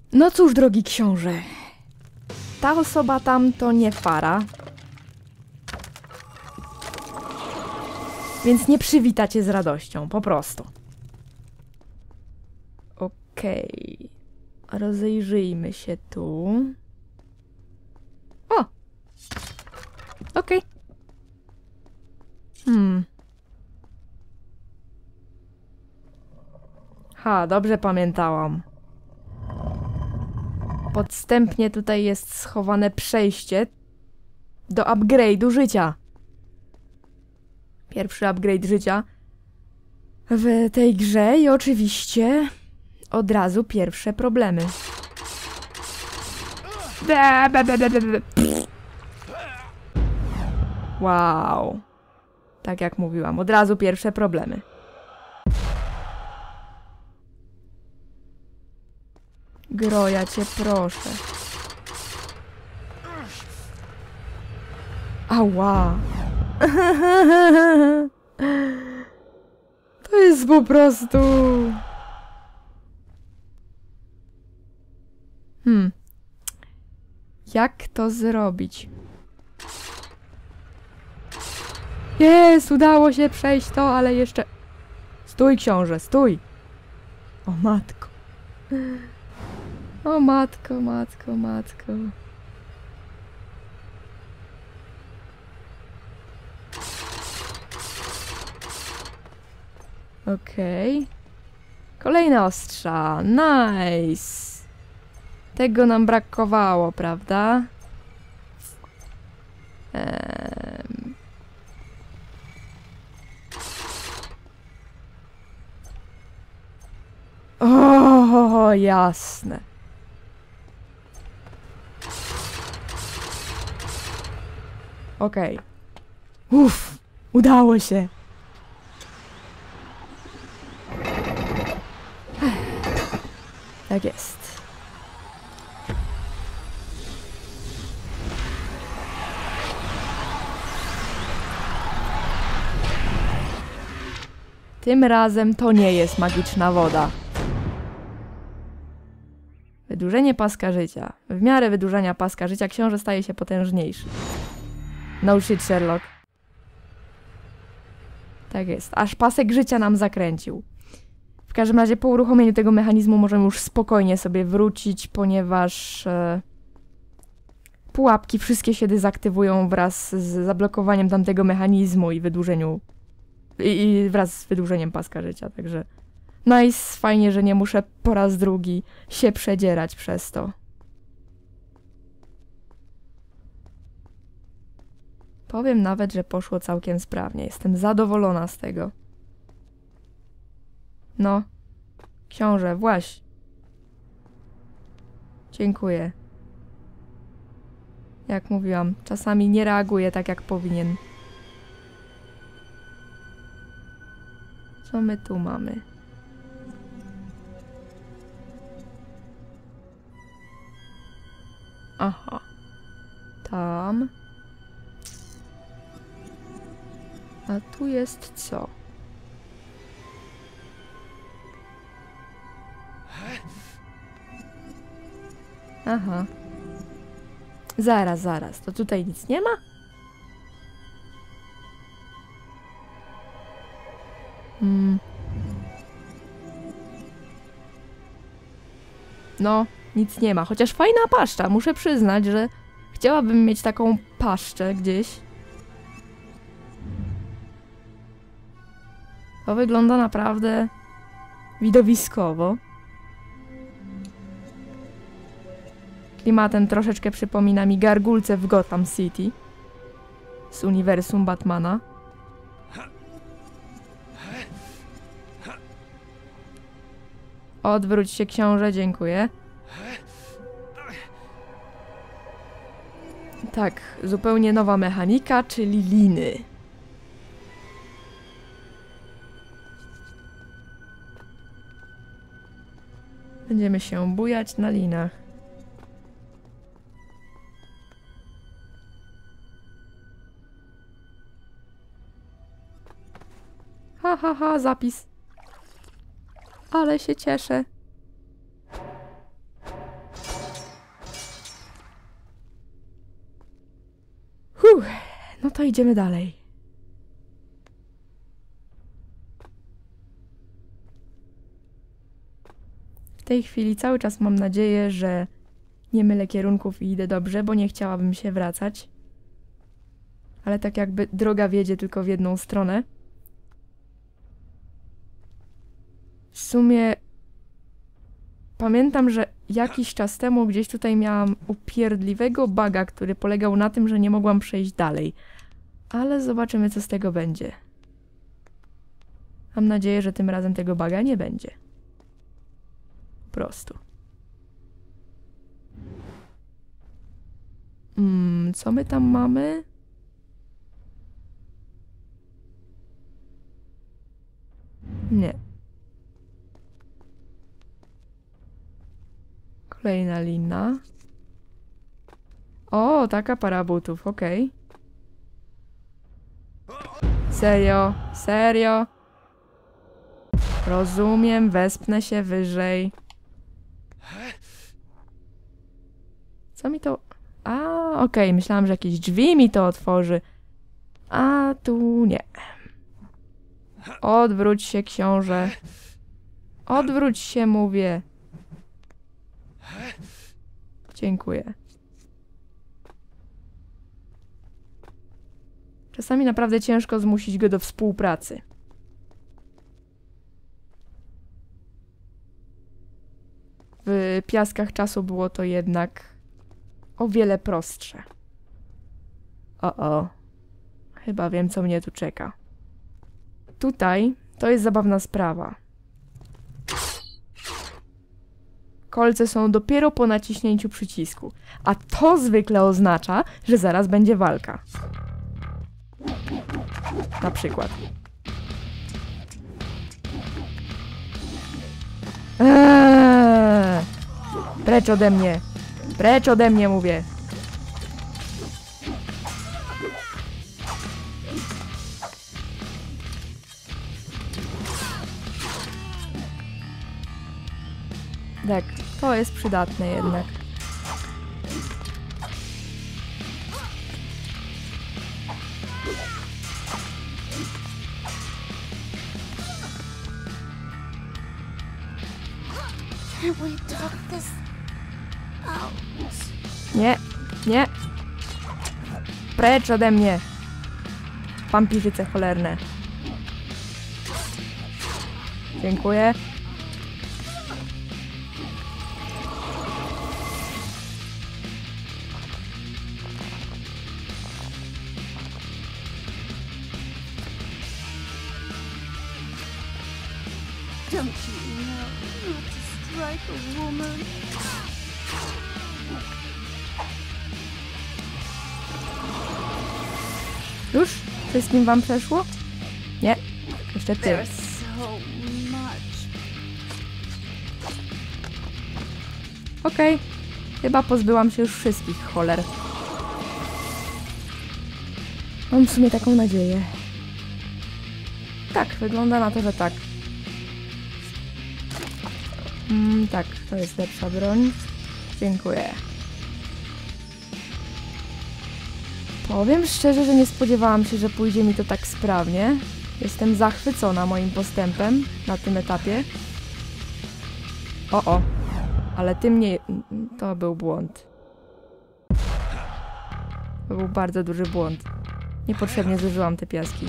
No cóż, drogi książę. Ta osoba tam to nie Fara. Więc nie przywita cię z radością, po prostu. Okej. Rozejrzyjmy się tu. O! Okej. Ha, dobrze pamiętałam. Podstępnie tutaj jest schowane przejście do upgrade'u życia. Pierwszy upgrade życia w tej grze i oczywiście od razu pierwsze problemy. Wow. Tak jak mówiłam, od razu pierwsze problemy. Gro, ja cię proszę. Ała. To jest po prostu... Jak to zrobić? Jest, udało się przejść to, ale jeszcze... Stój, książę, stój! O matko. O matko, matko, matko. Okej. Kolejne ostrza. Nice. Tego nam brakowało, prawda? O, jasne. Okej. Uff, udało się. Tak jest. Tym razem to nie jest magiczna woda. Wydłużenie paska życia. W miarę wydłużania paska życia książę staje się potężniejszy. No shit, Sherlock. Tak jest. Aż pasek życia nam zakręcił. W każdym razie po uruchomieniu tego mechanizmu możemy już spokojnie sobie wrócić, ponieważ pułapki wszystkie się dezaktywują wraz z zablokowaniem tamtego mechanizmu i wydłużeniu i wraz z wydłużeniem paska życia, także nice, fajnie, że nie muszę po raz drugi się przedzierać przez to. Powiem nawet, że poszło całkiem sprawnie. Jestem zadowolona z tego. No, książę, właź. Dziękuję. Jak mówiłam, czasami nie reaguje tak, jak powinien. Co my tu mamy? Aha. Tam. A tu jest co? Aha. Zaraz, zaraz. To tutaj nic nie ma? No, nic nie ma. Chociaż fajna paszcza. Muszę przyznać, że chciałabym mieć taką paszczę gdzieś. To wygląda naprawdę widowiskowo. Klimatem troszeczkę przypomina mi gargulce w Gotham City z uniwersum Batmana. Odwróć się, książę, dziękuję. Tak, zupełnie nowa mechanika, czyli liny. Będziemy się bujać na linach. Ha, ha, ha, zapis. Ale się cieszę. to idziemy dalej. W tej chwili cały czas mam nadzieję, że nie mylę kierunków i idę dobrze, bo nie chciałabym się wracać. Ale tak jakby droga wiedzie tylko w jedną stronę. W sumie pamiętam, że jakiś czas temu gdzieś tutaj miałam upierdliwego buga, który polegał na tym, że nie mogłam przejść dalej. Ale zobaczymy, co z tego będzie. Mam nadzieję, że tym razem tego buga nie będzie. Po prostu. Co my tam mamy? Nie. Kolejna lina. O, taka para butów, okej. Serio? Serio? Rozumiem, wespnę się wyżej. Co mi to... A, okej, myślałam, że jakieś drzwi mi to otworzy. A tu nie. Odwróć się, książę. Odwróć się, mówię. Dziękuję. Czasami naprawdę ciężko zmusić go do współpracy. W Piaskach Czasu było to jednak o wiele prostsze. O. Chyba wiem, co mnie tu czeka. Tutaj to jest zabawna sprawa. Kolce są dopiero po naciśnięciu przycisku, a to zwykle oznacza, że zaraz będzie walka. Na przykład. Precz ode mnie! Precz ode mnie, mówię! Tak, to jest przydatne jednak. Nie, nie. Precz ode mnie. Wampirzyce cholerne. Dziękuję. Don't you know not to strike a woman? Już? Wszystkim wam przeszło? Nie. Jeszcze ty. There's so much. Okej. Chyba pozbyłam się już wszystkich choler. Mam w sumie taką nadzieję. Tak, wygląda na to, że tak. Tak, to jest lepsza broń. Dziękuję. Powiem szczerze, że nie spodziewałam się, że pójdzie mi to tak sprawnie. Jestem zachwycona moim postępem na tym etapie. O, ale ty mnie... To był błąd. To był bardzo duży błąd. Niepotrzebnie zużyłam te piaski.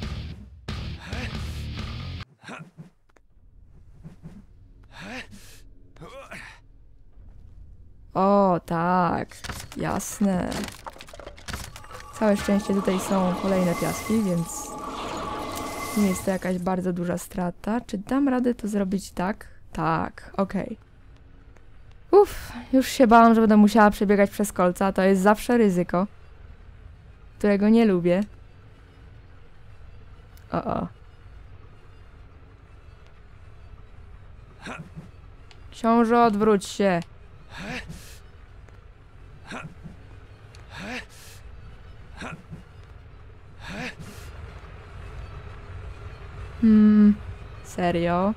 O, tak. Jasne. Całe szczęście tutaj są kolejne piaski, więc nie jest to jakaś bardzo duża strata. Czy dam radę to zrobić tak? Tak, okej. Uff, już się bałam, że będę musiała przebiegać przez kolca. To jest zawsze ryzyko, którego nie lubię. O. Książę, odwróć się. Serio?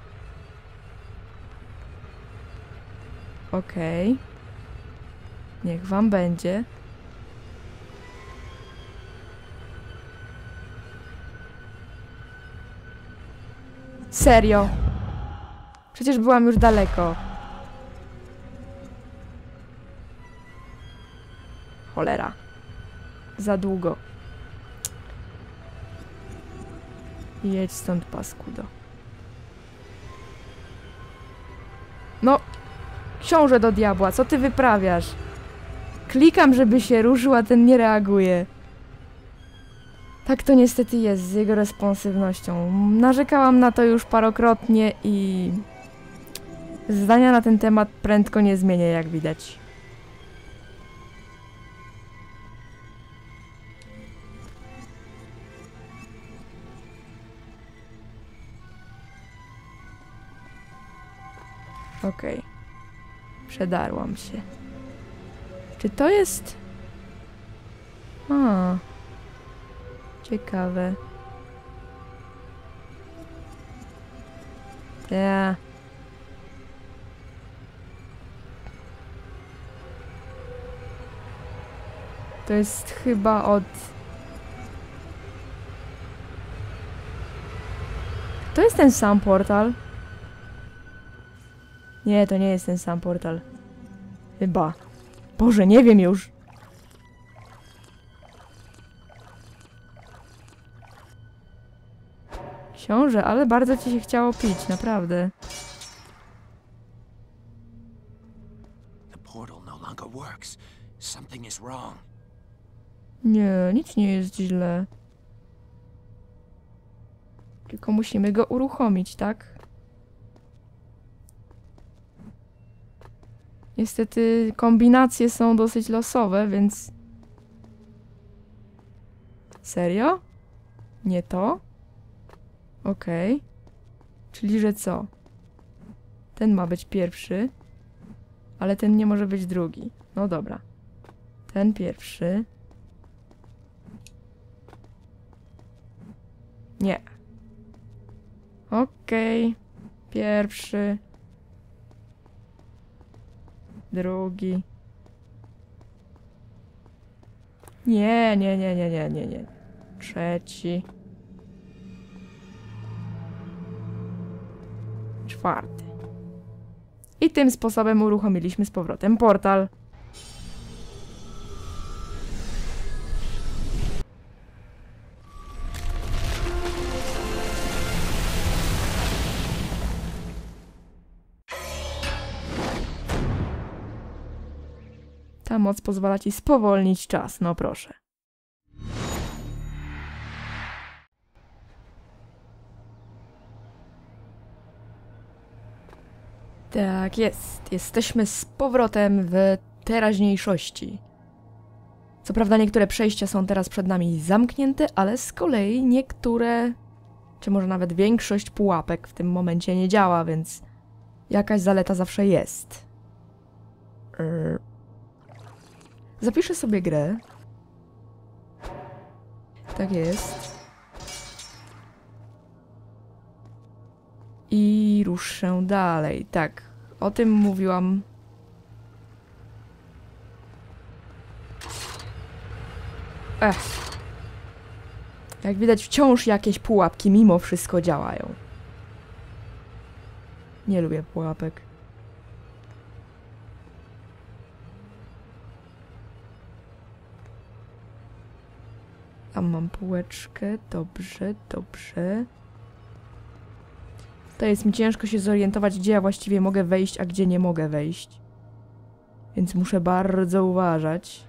Okej. Niech wam będzie. Serio? Przecież byłam już daleko. Cholera. Za długo. Jedź stąd, paskudo. No, książę do diabła, co ty wyprawiasz? Klikam, żeby się ruszył, a ten nie reaguje. Tak to niestety jest z jego responsywnością. Narzekałam na to już parokrotnie i... zdania na ten temat prędko nie zmienię, jak widać. Okej. Przedarłam się. Czy to jest... A. Ciekawe. Ja. To jest chyba od... To jest ten sam portal? Nie, to nie jest ten sam portal. Chyba. Boże, nie wiem już. Książę, ale bardzo ci się chciało pić, naprawdę. The portal no longer works. Something is wrong. Nie, nic nie jest źle. Tylko musimy go uruchomić, tak? Niestety kombinacje są dosyć losowe, więc... Serio? Nie to? Okej. Czyli, że co? Ten ma być pierwszy, ale ten nie może być drugi. No dobra. Ten pierwszy. Nie. Okej. Pierwszy. Drugi. Nie. Trzeci. Czwarty. I tym sposobem uruchomiliśmy z powrotem portal. Ta moc pozwala ci spowolnić czas, no proszę. Tak jest. Jesteśmy z powrotem w teraźniejszości. Co prawda niektóre przejścia są teraz przed nami zamknięte, ale z kolei niektóre, czy może nawet większość pułapek w tym momencie nie działa, więc jakaś zaleta zawsze jest. Zapiszę sobie grę. Tak jest. I ruszę dalej. Tak, o tym mówiłam. Jak widać, wciąż jakieś pułapki mimo wszystko działają. Nie lubię pułapek. Tam mam półeczkę. Dobrze, dobrze. To jest mi ciężko się zorientować, gdzie ja właściwie mogę wejść, a gdzie nie mogę wejść. Więc muszę bardzo uważać,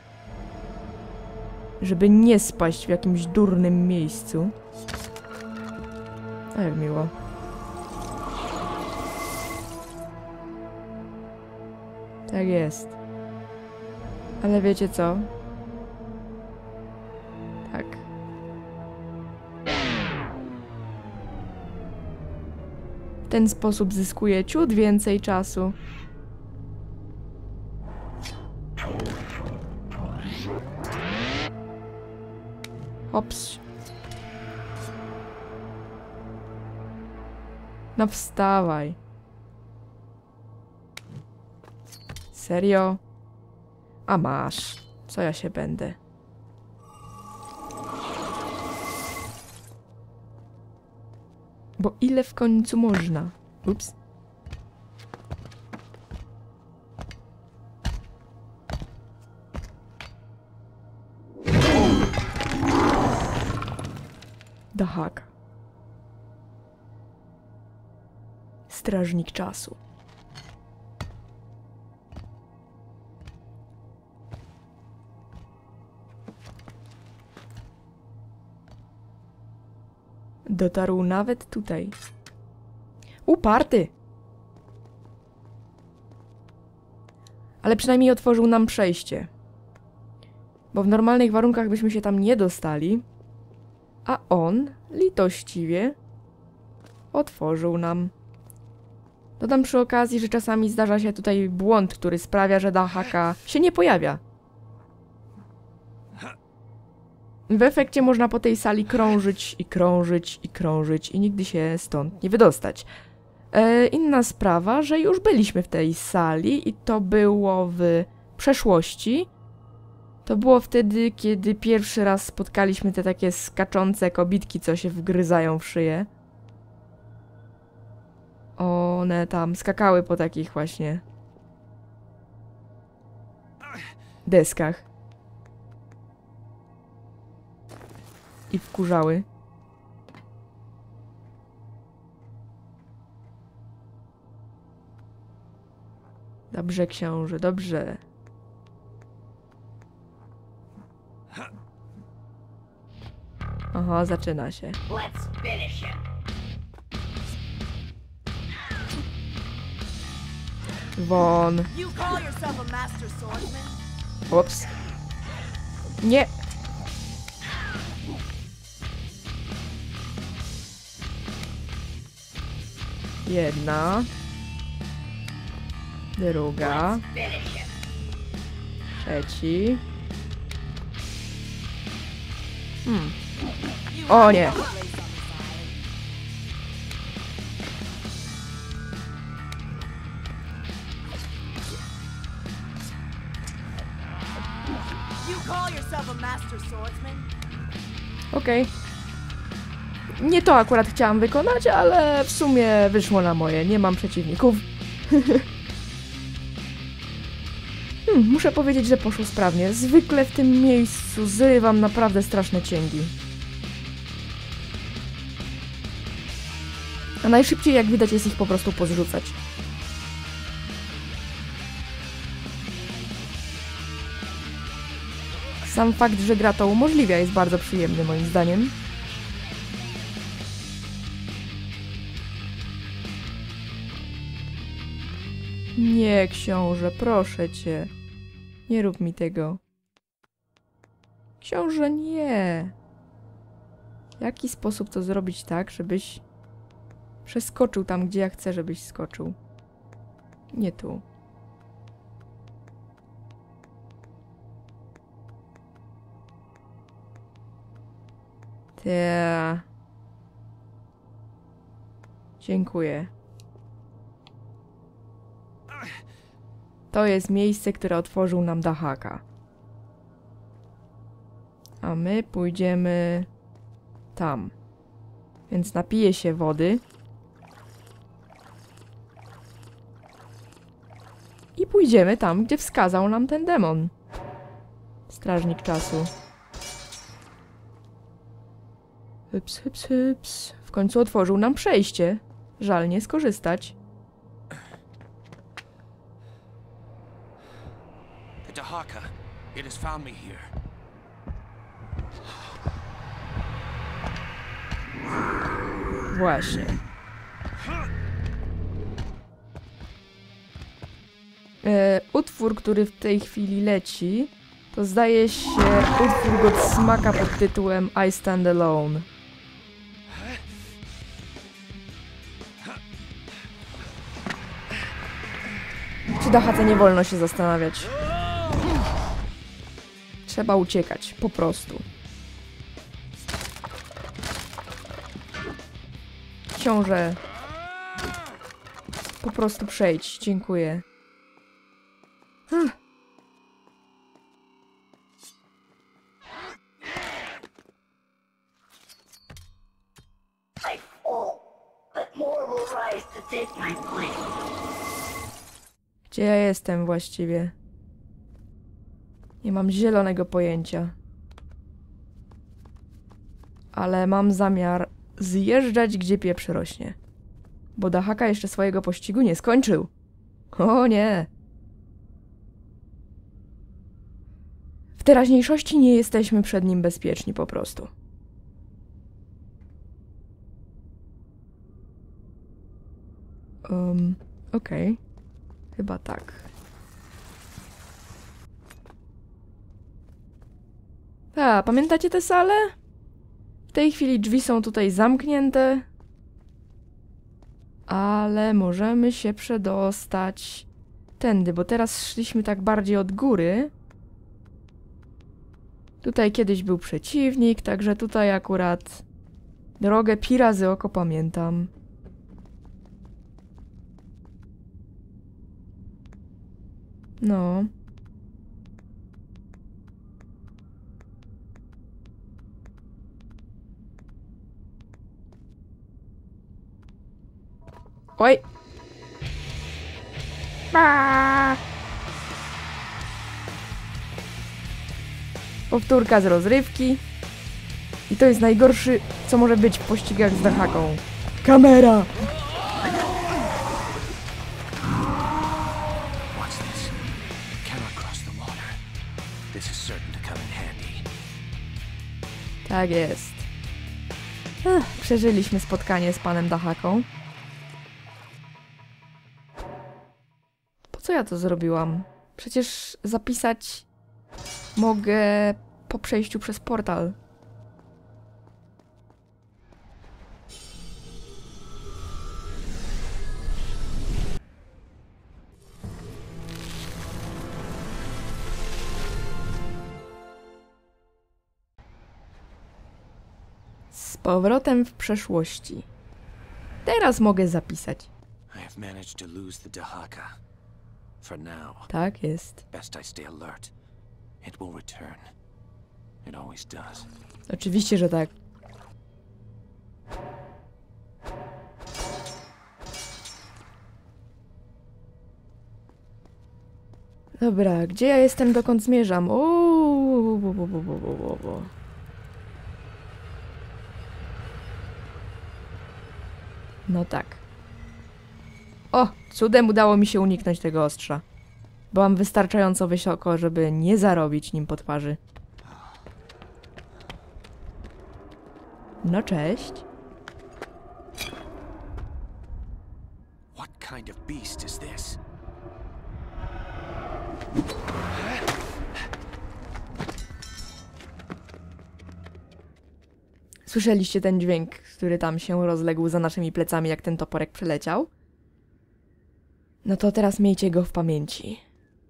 żeby nie spaść w jakimś durnym miejscu. A jak miło. Tak jest. Ale wiecie co? Tak. W ten sposób zyskuję ciut więcej czasu. Hops. No wstawaj. Serio? A masz. Co ja się będę? Bo ile w końcu można? Ups. Dahaka. Strażnik czasu. Dotarł nawet tutaj. Uparty! Ale przynajmniej otworzył nam przejście. Bo w normalnych warunkach byśmy się tam nie dostali. A on, litościwie, otworzył nam. Dodam przy okazji, że czasami zdarza się tutaj błąd, który sprawia, że Dahaka się nie pojawia. W efekcie można po tej sali krążyć i krążyć i krążyć i nigdy się stąd nie wydostać. Inna sprawa, że już byliśmy w tej sali i to było w przeszłości. To było wtedy, kiedy pierwszy raz spotkaliśmy te takie skaczące kobitki, co się wgryzają w szyję. One tam skakały po takich właśnie deskach. I wkurzały. Dobrze, książę, dobrze. Aha, zaczyna się. Won. Ups. Nie. Jedna. Druga. Trzeci. O nie. Okej. Nie to akurat chciałam wykonać, ale w sumie wyszło na moje. Nie mam przeciwników. Muszę powiedzieć, że poszło sprawnie. Zwykle w tym miejscu zrywam naprawdę straszne cięgi. A najszybciej, jak widać, jest ich po prostu pozrzucać. Sam fakt, że gra to umożliwia, jest bardzo przyjemny moim zdaniem. Nie, książę, proszę cię. Nie rób mi tego. Książę, nie. W jaki sposób to zrobić tak, żebyś przeskoczył tam, gdzie ja chcę, żebyś skoczył? Nie tu. Dziękuję. To jest miejsce, które otworzył nam Dahaka. A my pójdziemy tam. Więc napiję się wody. I pójdziemy tam, gdzie wskazał nam ten demon. Strażnik czasu. Hyps, hyps, hyps. W końcu otworzył nam przejście. Żal nie skorzystać. Dahaka, it has found me here. Właśnie. Utwór, który w tej chwili leci, to zdaje się utwór Godsmaka pod tytułem I Stand Alone. Przy Dahace nie wolno się zastanawiać. Trzeba uciekać, po prostu. Książę. Po prostu przejdź, dziękuję. Gdzie ja jestem właściwie? Nie mam zielonego pojęcia. Ale mam zamiar zjeżdżać, gdzie pieprz rośnie. Bo Dahaka jeszcze swojego pościgu nie skończył. O nie! W teraźniejszości nie jesteśmy przed nim bezpieczni po prostu. Okej. Chyba tak. A, pamiętacie tę salę? W tej chwili drzwi są tutaj zamknięte. Ale możemy się przedostać tędy, bo teraz szliśmy tak bardziej od góry. Tutaj kiedyś był przeciwnik, także tutaj akurat drogę pi razy oko pamiętam. No. Oj! Powtórka z rozrywki. I to jest najgorszy, co może być w pościgach z Dahaką. Kamera! What's this? Cannot cross the water. This is certain to come in handy. Tak jest. Przeżyliśmy spotkanie z panem Dahaką. Po co ja to zrobiłam? Przecież zapisać mogę po przejściu przez portal. Z powrotem w przeszłości. Teraz mogę zapisać. I have managed to lose the Dahaka. For now, Tak jest. best I stay alert. It will return. It always does. Oczywiście, że tak. Dobra, gdzie ja jestem, dokąd zmierzam? No tak. O, cudem udało mi się uniknąć tego ostrza. Byłam wystarczająco wysoko, żeby nie zarobić nim po twarzy. No cześć. What kind of beast is this? Słyszeliście ten dźwięk, który tam się rozległ za naszymi plecami, jak ten toporek przeleciał? No to teraz miejcie go w pamięci.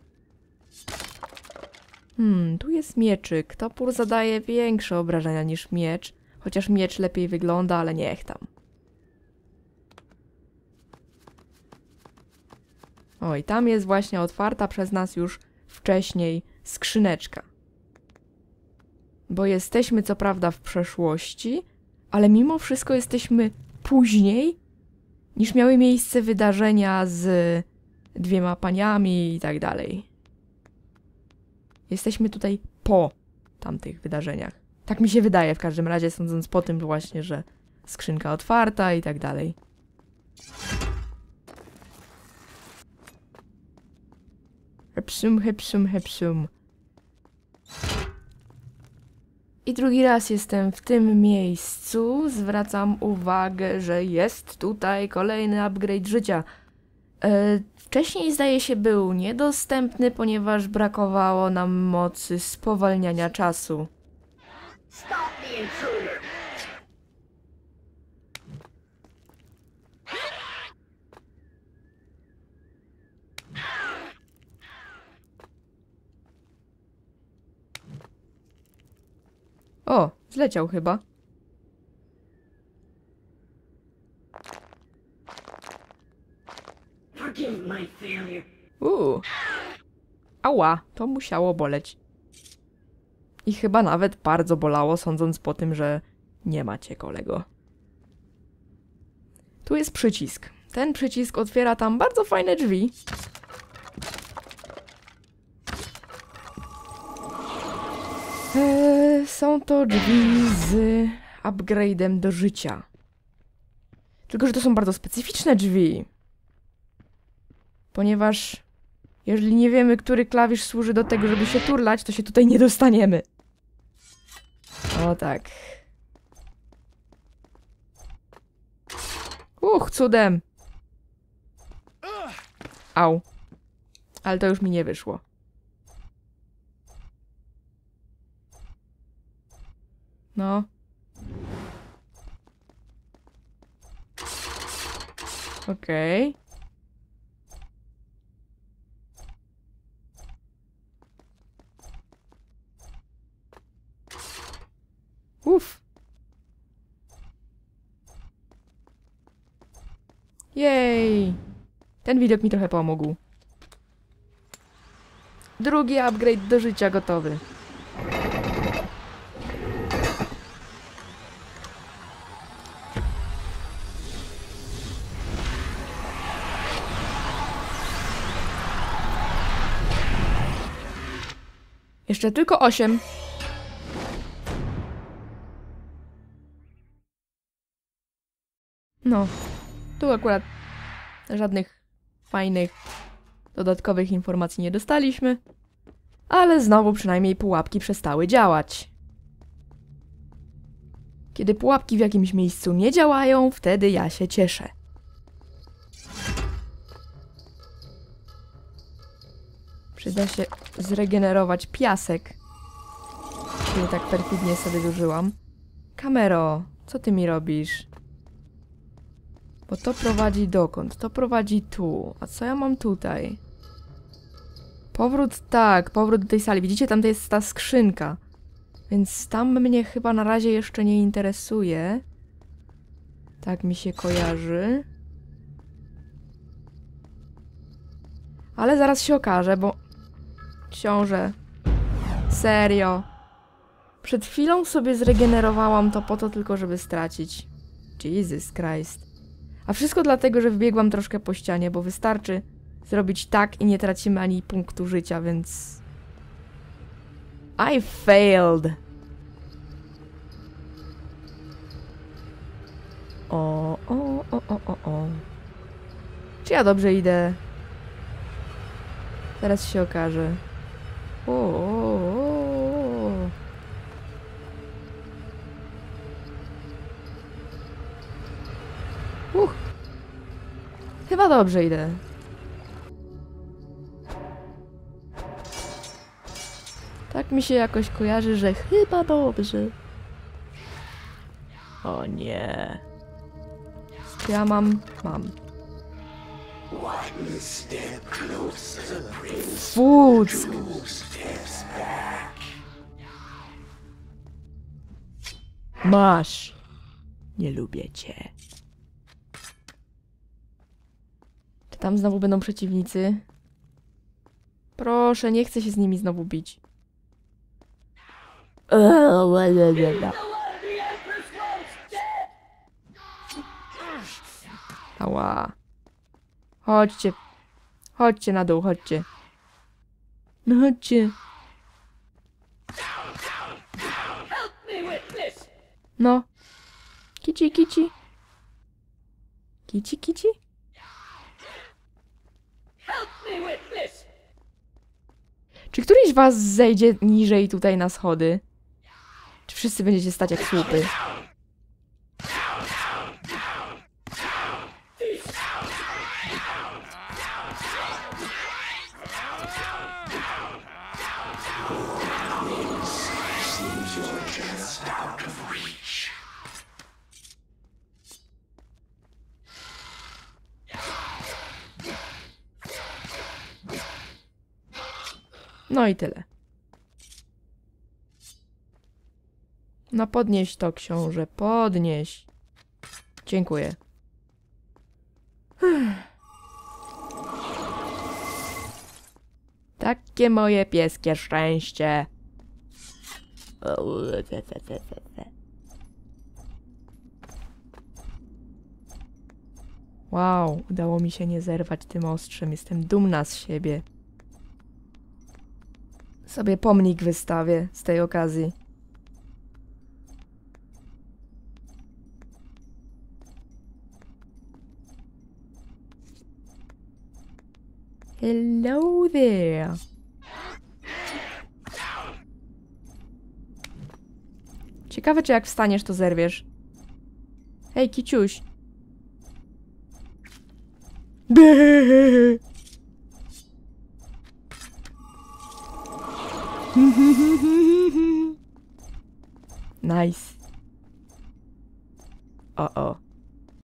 Tu jest mieczyk. Topór zadaje większe obrażenia niż miecz, chociaż miecz lepiej wygląda, ale niech tam. Oj, tam jest właśnie otwarta przez nas już wcześniej skrzyneczka. Bo jesteśmy co prawda w przeszłości, ale mimo wszystko jesteśmy później, niż miały miejsce wydarzenia z dwiema paniami i tak dalej. Jesteśmy tutaj po tamtych wydarzeniach. Tak mi się wydaje w każdym razie, sądząc po tym właśnie, że skrzynka otwarta i tak dalej. Hepsum, hepsum, hepsum. I drugi raz jestem w tym miejscu. Zwracam uwagę, że jest tutaj kolejny upgrade życia. Wcześniej zdaje się był niedostępny, ponieważ brakowało nam mocy spowalniania czasu. O, zleciał chyba. Ała, to musiało boleć. I chyba nawet bardzo bolało, sądząc po tym, że nie macie kolego. Tu jest przycisk. ten przycisk otwiera tam bardzo fajne drzwi. Są to drzwi z upgrade'em do życia. Tylko że to są bardzo specyficzne drzwi. Ponieważ jeżeli nie wiemy, który klawisz służy do tego, żeby się turlać, to się tutaj nie dostaniemy. O tak. Cudem. Au. Ale to już mi nie wyszło. No. Okej. Uff. Jej. Ten widok mi trochę pomógł. Drugi upgrade do życia gotowy. Jeszcze tylko 8. No, tu akurat żadnych fajnych dodatkowych informacji nie dostaliśmy, ale znowu przynajmniej pułapki przestały działać. Kiedy pułapki w jakimś miejscu nie działają, wtedy ja się cieszę. Przyda się zregenerować piasek, który tak perfidnie sobie zużyłam. Kamero, co ty mi robisz? Bo to prowadzi dokąd? To prowadzi tu. A co ja mam tutaj? Powrót, tak, powrót do tej sali. Widzicie, tam to jest ta skrzynka. Więc tam mnie chyba na razie jeszcze nie interesuje. Tak mi się kojarzy. Ale zaraz się okaże, bo... Książę. Serio. Przed chwilą sobie zregenerowałam to po to tylko, żeby stracić. Jesus Christ. A wszystko dlatego, że wbiegłam troszkę po ścianie, bo wystarczy zrobić tak i nie tracimy ani punktu życia, więc... I failed. O. Czy ja dobrze idę? Teraz się okaże. Chyba dobrze idę. Tak mi się jakoś kojarzy, że chyba dobrze. O nie. Ja mam. Fuck. Masz. Nie lubię cię. Czy tam znowu będą przeciwnicy? Proszę, nie chcę się z nimi znowu bić. Ała. Chodźcie. Chodźcie na dół, chodźcie. No chodźcie. No. Kici. Kici. Czy któryś was zejdzie niżej tutaj na schody? Czy wszyscy będziecie stać jak słupy? No i tyle. No podnieś to, książę, podnieś. Dziękuję. Takie moje pieskie szczęście. Wow, udało mi się nie zerwać tym ostrzem. Jestem dumna z siebie. Sobie pomnik wystawię z tej okazji. Hello there. Ciekawe, czy jak wstaniesz, to zerwiesz. Hej, kiciuś. Nice. O.